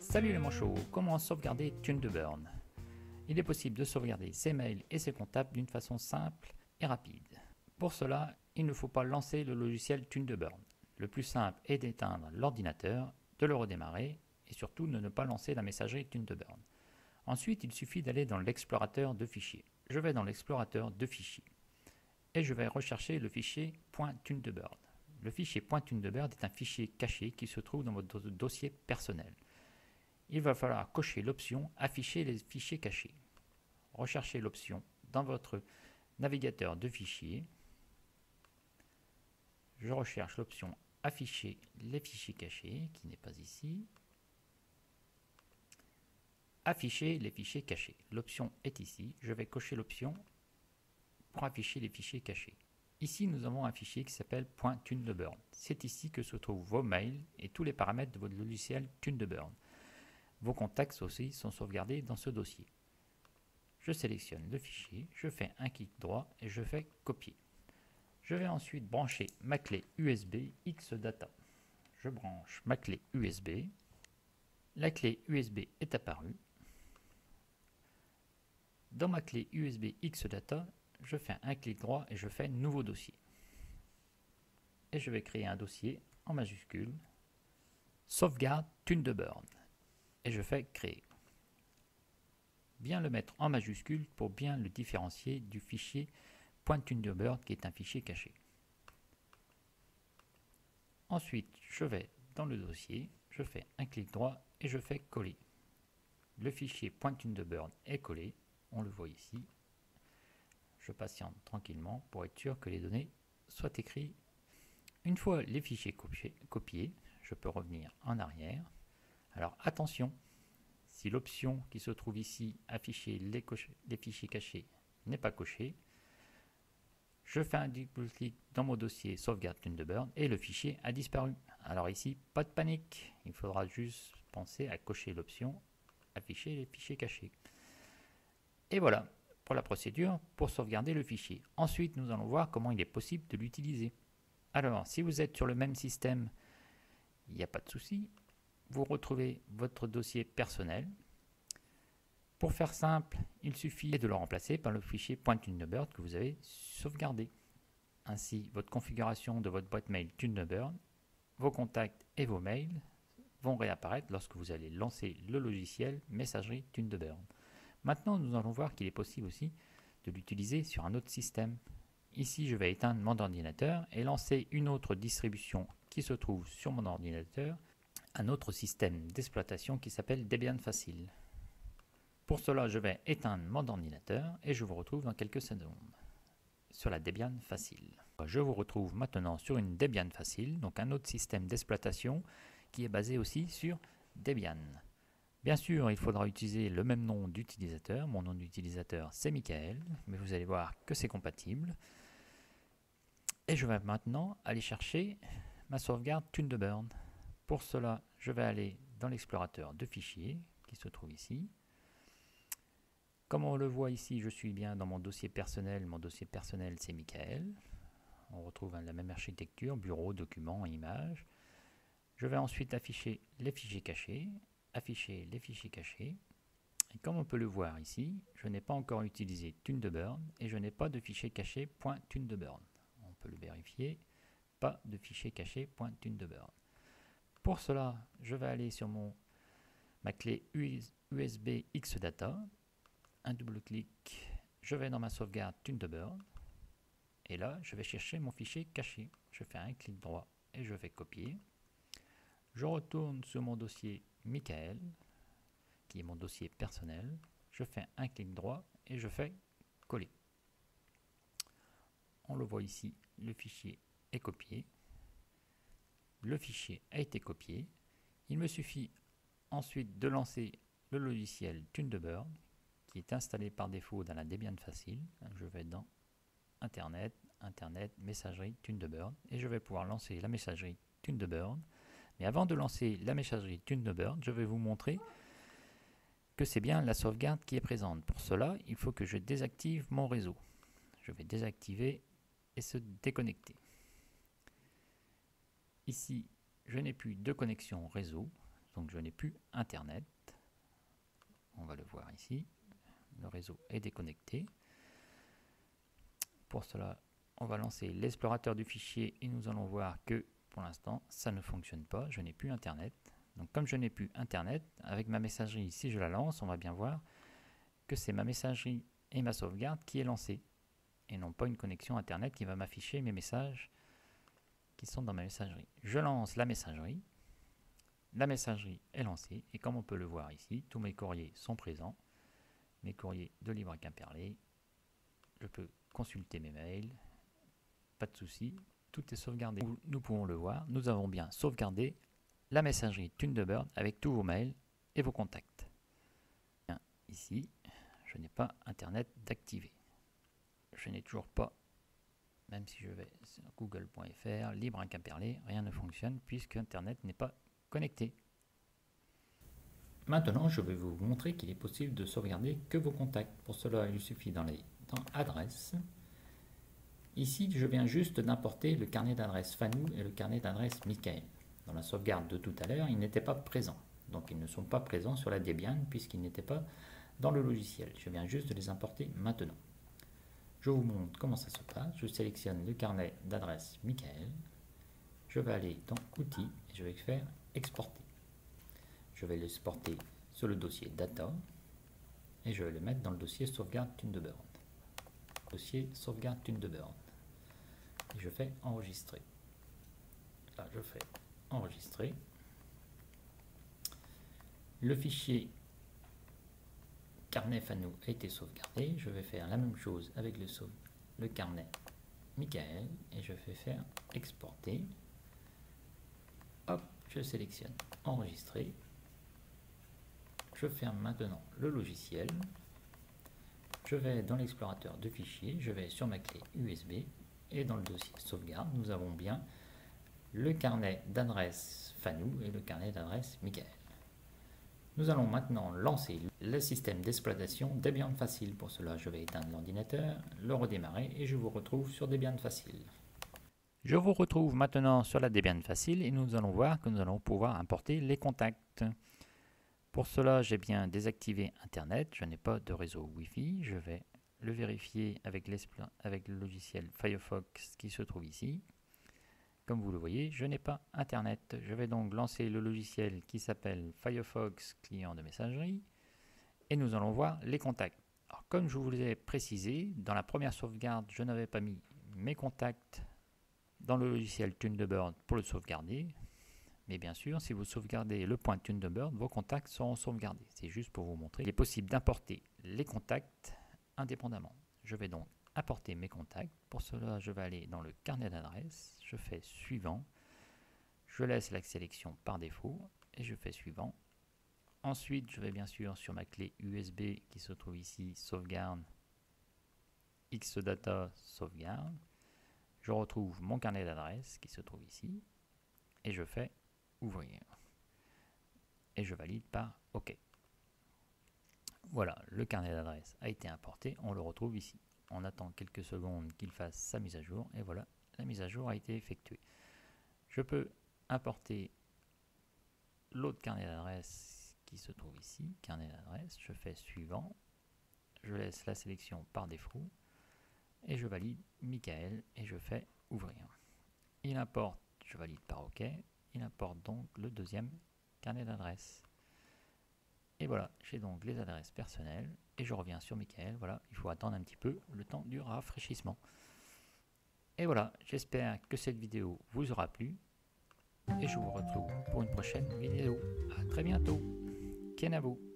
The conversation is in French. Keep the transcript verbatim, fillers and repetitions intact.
Salut les manchots, comment sauvegarder Thunderbird? Il est possible de sauvegarder ses mails et ses contacts d'une façon simple et rapide. Pour cela, il ne faut pas lancer le logiciel Thunderbird. Le plus simple est d'éteindre l'ordinateur, de le redémarrer et surtout de ne pas lancer la messagerie Thunderbird. Ensuite, il suffit d'aller dans l'explorateur de fichiers. Je vais dans l'explorateur de fichiers et je vais rechercher le fichier .thunderbird. Le fichier .thunderbird est un fichier caché qui se trouve dans votre dossier personnel. Il va falloir cocher l'option Afficher les fichiers cachés. Recherchez l'option dans votre navigateur de fichiers. Je recherche l'option Afficher les fichiers cachés, qui n'est pas ici. Afficher les fichiers cachés. L'option est ici. Je vais cocher l'option pour afficher les fichiers cachés. Ici, nous avons un fichier qui s'appelle .thunderbird. C'est ici que se trouvent vos mails et tous les paramètres de votre logiciel Thunderbird. Vos contacts aussi sont sauvegardés dans ce dossier. Je sélectionne le fichier, je fais un clic droit et je fais copier. Je vais ensuite brancher ma clé U S B X-Data. Je branche ma clé U S B. La clé U S B est apparue. Dans ma clé U S B X-Data, je fais un clic droit et je fais nouveau dossier. Et je vais créer un dossier en majuscule sauvegarde Thunderbird. Et je fais créer. Bien le mettre en majuscule pour bien le différencier du fichier .thunderbird qui est un fichier caché. Ensuite, je vais dans le dossier, je fais un clic droit et je fais coller. Le fichier .thunderbird est collé, on le voit ici. Je patiente tranquillement pour être sûr que les données soient écrites. Une fois les fichiers copiés, copiés, je peux revenir en arrière. Alors attention, si l'option qui se trouve ici, afficher les, les fichiers cachés, n'est pas cochée, je fais un double-clic dans mon dossier sauvegarde Thunderbird et le fichier a disparu. Alors ici, pas de panique, il faudra juste penser à cocher l'option afficher les fichiers cachés. Et voilà pour la procédure pour sauvegarder le fichier. Ensuite, nous allons voir comment il est possible de l'utiliser. Alors, si vous êtes sur le même système, il n'y a pas de souci. Vous retrouvez votre dossier personnel. Pour faire simple, il suffit de le remplacer par le fichier .thunderbird que vous avez sauvegardé. Ainsi, votre configuration de votre boîte mail Thunderbird, vos contacts et vos mails vont réapparaître lorsque vous allez lancer le logiciel messagerie Thunderbird. Maintenant, nous allons voir qu'il est possible aussi de l'utiliser sur un autre système. Ici, je vais éteindre mon ordinateur et lancer une autre distribution qui se trouve sur mon ordinateur, un autre système d'exploitation qui s'appelle Debian Facile. Pour cela, je vais éteindre mon ordinateur et je vous retrouve dans quelques secondes sur la Debian Facile. Je vous retrouve maintenant sur une Debian Facile, donc un autre système d'exploitation qui est basé aussi sur Debian. Bien sûr, il faudra utiliser le même nom d'utilisateur. Mon nom d'utilisateur, c'est Michael, mais vous allez voir que c'est compatible. Et je vais maintenant aller chercher ma sauvegarde Thunderbird. Pour cela, je vais aller dans l'explorateur de fichiers qui se trouve ici. Comme on le voit ici, je suis bien dans mon dossier personnel. Mon dossier personnel, c'est Michael. On retrouve la même architecture, bureau, documents, images. Je vais ensuite afficher les fichiers cachés. Afficher les fichiers cachés. Et comme on peut le voir ici, je n'ai pas encore utilisé Thunderbird et je n'ai pas de fichier caché .thunderbird. On peut le vérifier. Pas de fichier caché .thunderbird. Pour cela, je vais aller sur mon, ma clé U S B X-Data, un double clic, je vais dans ma sauvegarde Thunderbird, et là, je vais chercher mon fichier caché. Je fais un clic droit et je vais copier. Je retourne sur mon dossier Michael, qui est mon dossier personnel. Je fais un clic droit et je fais coller. On le voit ici, le fichier est copié. Le fichier a été copié. Il me suffit ensuite de lancer le logiciel Thunderbird qui est installé par défaut dans la Debian Facile. Je vais dans Internet, Internet, messagerie Thunderbird et je vais pouvoir lancer la messagerie Thunderbird. Mais avant de lancer la messagerie Thunderbird, je vais vous montrer que c'est bien la sauvegarde qui est présente. Pour cela, il faut que je désactive mon réseau. Je vais désactiver et se déconnecter. Ici, je n'ai plus de connexion réseau, donc je n'ai plus Internet. On va le voir ici. Le réseau est déconnecté. Pour cela, on va lancer l'explorateur du fichier et nous allons voir que pour l'instant, ça ne fonctionne pas. Je n'ai plus Internet. Donc comme je n'ai plus Internet, avec ma messagerie, si je la lance, on va bien voir que c'est ma messagerie et ma sauvegarde qui est lancée. Et non pas une connexion Internet qui va m'afficher mes messages qui sont dans ma messagerie. Je lance la messagerie. La messagerie est lancée. Et comme on peut le voir ici, tous mes courriers sont présents. Mes courriers de Libre à Quimperlé. Je peux consulter mes mails. Pas de souci. Tout est sauvegardé. Nous pouvons le voir. Nous avons bien sauvegardé la messagerie Thunderbird avec tous vos mails et vos contacts. Bien, ici, je n'ai pas Internet d'activer. Je n'ai toujours pas, même si je vais sur google point F R, Libre à Quimperlé, rien ne fonctionne puisque Internet n'est pas connecté. Maintenant, je vais vous montrer qu'il est possible de sauvegarder que vos contacts. Pour cela, il suffit d'aller dans Adresse. Ici, je viens juste d'importer le carnet d'adresse Fanou et le carnet d'adresse Michael. Dans la sauvegarde de tout à l'heure, ils n'étaient pas présents. Donc, ils ne sont pas présents sur la Debian puisqu'ils n'étaient pas dans le logiciel. Je viens juste de les importer maintenant. Je vous montre comment ça se passe. Je sélectionne le carnet d'adresse Michael. Je vais aller dans Outils et je vais faire Exporter. Je vais l'exporter sur le dossier Data et je vais le mettre dans le dossier Sauvegarde Thunderbird. Dossier Sauvegarde Thunderbird. Et je fais Enregistrer. Là, je fais Enregistrer. Le fichier carnet Fanou a été sauvegardé. Je vais faire la même chose avec le, sauve, le carnet Michael et je vais faire Exporter. Hop, je sélectionne Enregistrer. Je ferme maintenant le logiciel. Je vais dans l'explorateur de fichiers, je vais sur ma clé U S B et dans le dossier sauvegarde, nous avons bien le carnet d'adresse Fanou et le carnet d'adresse Michael. Nous allons maintenant lancer le système d'exploitation Debian Facile. Pour cela, je vais éteindre l'ordinateur, le redémarrer et je vous retrouve sur Debian Facile. Je vous retrouve maintenant sur la Debian Facile et nous allons voir que nous allons pouvoir importer les contacts. Pour cela, j'ai bien désactivé Internet, je n'ai pas de réseau Wi-Fi. Je vais le vérifier avec, avec le logiciel Firefox qui se trouve ici. Comme vous le voyez, je n'ai pas Internet. Je vais donc lancer le logiciel qui s'appelle Firefox client de messagerie et nous allons voir les contacts. Alors, comme je vous l'ai précisé, dans la première sauvegarde, je n'avais pas mis mes contacts dans le logiciel Thunderbird pour le sauvegarder. Mais bien sûr, si vous sauvegardez le point Thunderbird, vos contacts seront sauvegardés. C'est juste pour vous montrer qu'il est possible d'importer les contacts indépendamment. Je vais donc importer mes contacts. Pour cela, je vais aller dans le carnet d'adresse. Je fais suivant. Je laisse la sélection par défaut et je fais suivant. Ensuite, je vais bien sûr sur ma clé U S B qui se trouve ici, sauvegarde, Xdata sauvegarde. Je retrouve mon carnet d'adresse qui se trouve ici et je fais ouvrir. Et je valide par OK. Voilà, le carnet d'adresse a été importé, on le retrouve ici. On attend quelques secondes qu'il fasse sa mise à jour et voilà, la mise à jour a été effectuée. Je peux importer l'autre carnet d'adresse qui se trouve ici, carnet d'adresse, je fais suivant, je laisse la sélection par défaut et je valide Michael et je fais ouvrir. Il importe, je valide par OK, il importe donc le deuxième carnet d'adresse. Et voilà, j'ai donc les adresses personnelles et je reviens sur Michael. Voilà, il faut attendre un petit peu le temps du rafraîchissement. Et voilà, j'espère que cette vidéo vous aura plu et je vous retrouve pour une prochaine vidéo. À très bientôt. Kenavo.